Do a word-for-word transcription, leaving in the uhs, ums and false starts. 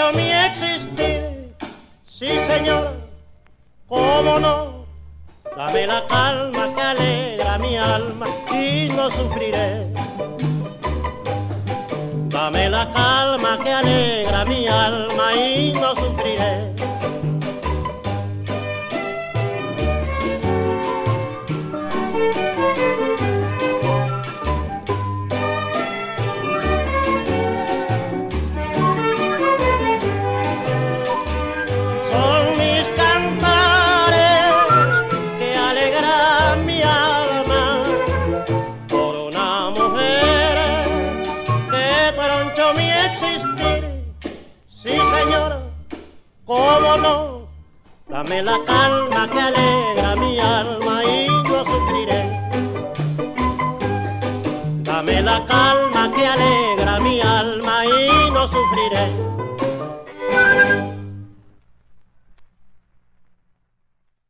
tronchó mi existir. Sí, señor, cómo no. Dame la calma que alegra mi alma y no sufriré. Dame la calma que alegra mi alma y no sufriré. Son mis cantares que alegran mi alma por una mujer que tronchó mi existir. Sí, señor, cómo no. Dame la calma que alegra mi alma y no sufriré. Dame la calma